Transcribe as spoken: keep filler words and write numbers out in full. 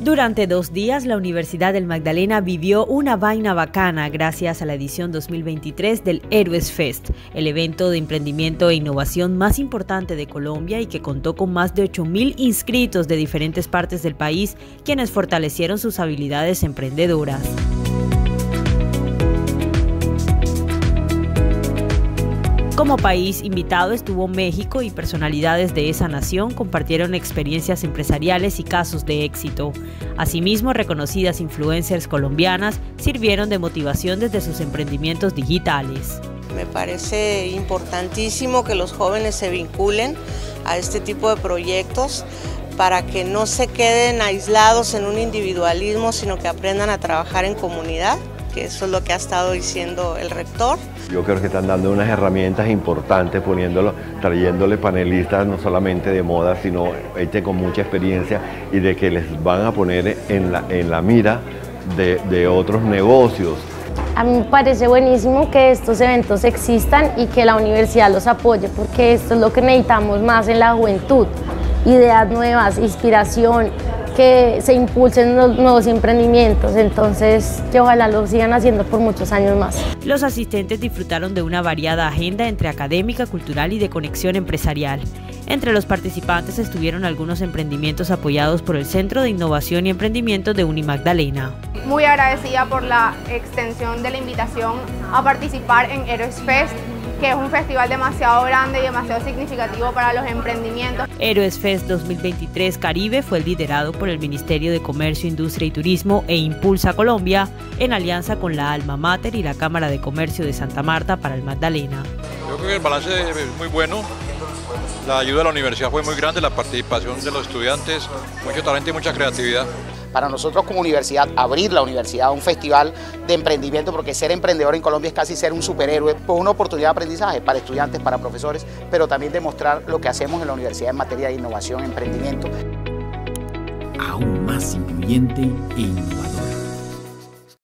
Durante dos días, la Universidad del Magdalena vivió una vaina bacana gracias a la edición dos mil veintitrés del Héroes Fest, el evento de emprendimiento e innovación más importante de Colombia y que contó con más de ocho mil inscritos de diferentes partes del país, quienes fortalecieron sus habilidades emprendedoras. Como país invitado estuvo México y personalidades de esa nación compartieron experiencias empresariales y casos de éxito. Asimismo, reconocidas influencers colombianas sirvieron de motivación desde sus emprendimientos digitales. Me parece importantísimo que los jóvenes se vinculen a este tipo de proyectos para que no se queden aislados en un individualismo, sino que aprendan a trabajar en comunidad, que eso es lo que ha estado diciendo el rector. Yo creo que están dando unas herramientas importantes, poniéndolo, trayéndole panelistas no solamente de moda, sino gente con mucha experiencia y de que les van a poner en la, en la mira de, de otros negocios. A mí me parece buenísimo que estos eventos existan y que la universidad los apoye, porque esto es lo que necesitamos más en la juventud. Ideas nuevas, inspiración, que se impulsen los nuevos emprendimientos, entonces que ojalá lo sigan haciendo por muchos años más. Los asistentes disfrutaron de una variada agenda entre académica, cultural y de conexión empresarial. Entre los participantes estuvieron algunos emprendimientos apoyados por el Centro de Innovación y Emprendimiento de Unimagdalena. Muy agradecida por la extensión de la invitación a participar en Héroes Fest, que es un festival demasiado grande y demasiado significativo para los emprendimientos. Héroes Fest dos mil veintitrés Caribe fue liderado por el Ministerio de Comercio, Industria y Turismo e Impulsa Colombia, en alianza con la Alma Mater y la Cámara de Comercio de Santa Marta para el Magdalena. Yo creo que el balance es muy bueno, la ayuda de la universidad fue muy grande, la participación de los estudiantes, mucho talento y mucha creatividad. Para nosotros como universidad, abrir la universidad a un festival de emprendimiento, porque ser emprendedor en Colombia es casi ser un superhéroe, pues una oportunidad de aprendizaje para estudiantes, para profesores, pero también demostrar lo que hacemos en la universidad en materia de innovación, emprendimiento. Aún más incluyente e innovador.